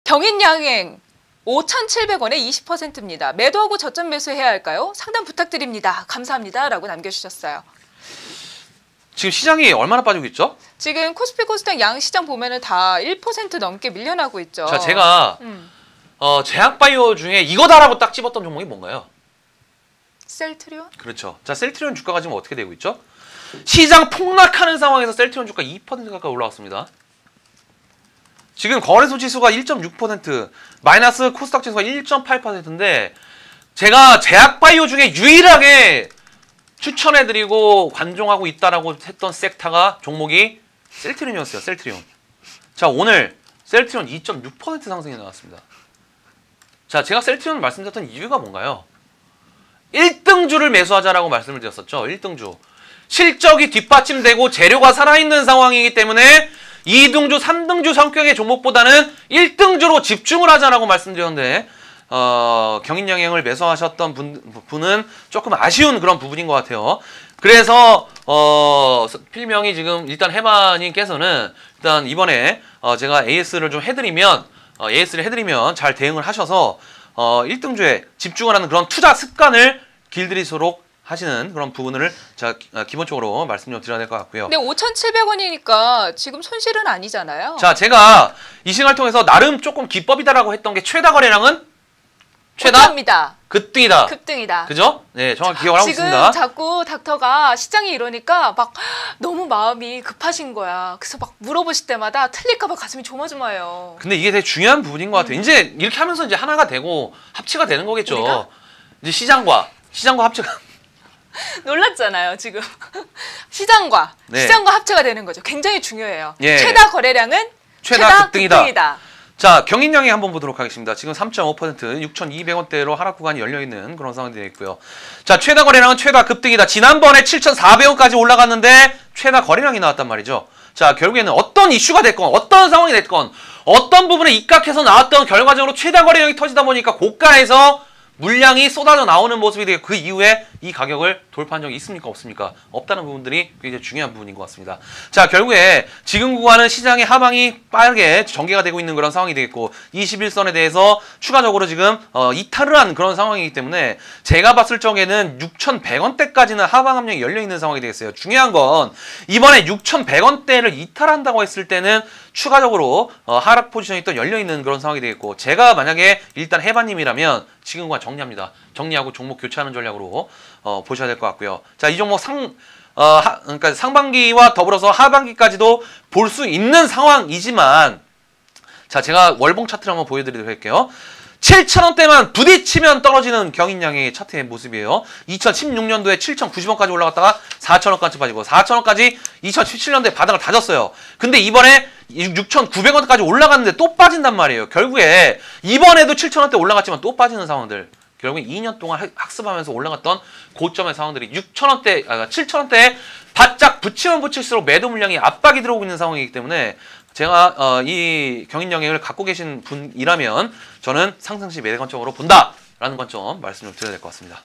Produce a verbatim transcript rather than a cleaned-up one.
경인양행 오천칠백 원에 이십 퍼센트입니다. 매도하고 저점 매수해야 할까요? 상담 부탁드립니다. 감사합니다. 라고 남겨주셨어요. 지금 시장이 얼마나 빠지고 있죠? 지금 코스피 코스닥 양시장 보면은 다 일 퍼센트 넘게 밀려나고 있죠. 자, 제가 음. 어, 제약바이오 중에 이거다라고 딱 집었던 종목이 뭔가요? 셀트리온? 그렇죠. 자, 셀트리온 주가가 지금 어떻게 되고 있죠? 시장 폭락하는 상황에서 셀트리온 주가 이 퍼센트 가까이 올라왔습니다. 지금 거래소 지수가 일 점 육 퍼센트, 마이너스 코스닥 지수가 일 점 팔 퍼센트인데 제가 제약바이오 중에 유일하게 추천해드리고 관종하고 있다라고 했던 섹터가 종목이 셀트리온이었어요. 셀트리온. 자, 오늘 셀트리온 이 점 육 퍼센트 상승이 나왔습니다. 자, 제가 셀트리온 말씀드렸던 이유가 뭔가요? 일 등주를 매수하자라고 말씀을 드렸었죠. 일 등주. 실적이 뒷받침되고 재료가 살아있는 상황이기 때문에 이 등주, 삼 등주 성격의 종목보다는 일 등주로 집중을 하자라고 말씀드렸는데 어, 경인양행을 매수하셨던 분, 분은 조금 아쉬운 그런 부분인 것 같아요. 그래서 어, 필명이 지금 일단 해마님께서는 일단 이번에 어, 제가 에이에스를 좀 해드리면 어, 에이에스를 해드리면 잘 대응을 하셔서 어, 일 등주에 집중을 하는 그런 투자 습관을 길들이도록 하시는 그런 부분을 제가 기본적으로 말씀 좀 드려야 될 것 같고요. 근데 오천칠백 원이니까 지금 손실은 아니잖아요. 자, 제가 이 시간을 통해서 나름 조금 기법이다라고 했던 게 최다 거래량은 최다 입니다. 급등이다. 급등이다. 그죠? 네, 정확히 기억을 하고 지금 있습니다. 자꾸 닥터가 시장이 이러니까 막 너무 마음이 급하신 거야. 그래서 막 물어보실 때마다 틀릴까 봐 가슴이 조마조마해요. 근데 이게 되게 중요한 부분인 것 같아요. 음. 이제 이렇게 하면서 이제 하나가 되고 합치가 되는 거겠죠. 우리가? 이제 시장과 시장과 합치가 놀랐잖아요, 지금. 시장과 네. 시장과 합체가 되는 거죠. 굉장히 중요해요. 예. 최다 거래량은 최다, 최다 급등이다. 급등이다. 자, 경인양행 한번 보도록 하겠습니다. 지금 삼 점 오 퍼센트, 육천이백 원대로 하락 구간이 열려있는 그런 상황이 되어 있고요. 자, 최다 거래량은 최다 급등이다. 지난번에 칠천사백 원까지 올라갔는데 최다 거래량이 나왔단 말이죠. 자, 결국에는 어떤 이슈가 됐건 어떤 상황이 됐건 어떤 부분에 입각해서 나왔던 결과적으로 최다 거래량이 터지다 보니까 고가에서 물량이 쏟아져 나오는 모습이 되고 그 이후에 이 가격을 돌파한 적이 있습니까? 없습니까? 없다는 부분들이 굉장히 중요한 부분인 것 같습니다. 자, 결국에 지금 구간은 시장의 하방이 빠르게 전개가 되고 있는 그런 상황이 되겠고 이십일 선에 대해서 추가적으로 지금 어, 이탈을 한 그런 상황이기 때문에 제가 봤을 적에는 육천백 원대까지는 하방 압력이 열려있는 상황이 되겠어요. 중요한 건 이번에 육천백 원대를 이탈한다고 했을 때는 추가적으로 어, 하락 포지션이 또 열려있는 그런 상황이 되겠고 제가 만약에 일단 해바님이라면 지금 구간 정리합니다. 정리하고 종목 교체하는 전략으로 어, 보셔야 될 것 같고요. 자, 이 종목 상, 어, 하, 그러니까 상반기와 더불어서 하반기까지도 볼 수 있는 상황이지만 자, 제가 월봉 차트를 한번 보여드리도록 할게요. 칠천 원대만 부딪히면 떨어지는 경인양행의 차트의 모습이에요. 이천십육 년도에 칠천구십 원까지 올라갔다가 사천 원까지 빠지고 사천 원까지 이천십칠 년도에 바닥을 다졌어요. 근데 이번에 육천구백 원까지 올라갔는데 또 빠진단 말이에요. 결국에 이번에도 칠천 원대 올라갔지만 또 빠지는 상황들. 결국에 이 년 동안 학습하면서 올라갔던 고점의 상황들이 육천 원대, 아, 칠천 원대에 바짝 붙이면 붙일수록 매도 물량이 압박이 들어오고 있는 상황이기 때문에 제가 어, 이 경인양행을 갖고 계신 분이라면 저는 상승시 매대 관점으로 본다라는 관점 말씀 좀 드려야 될 것 같습니다.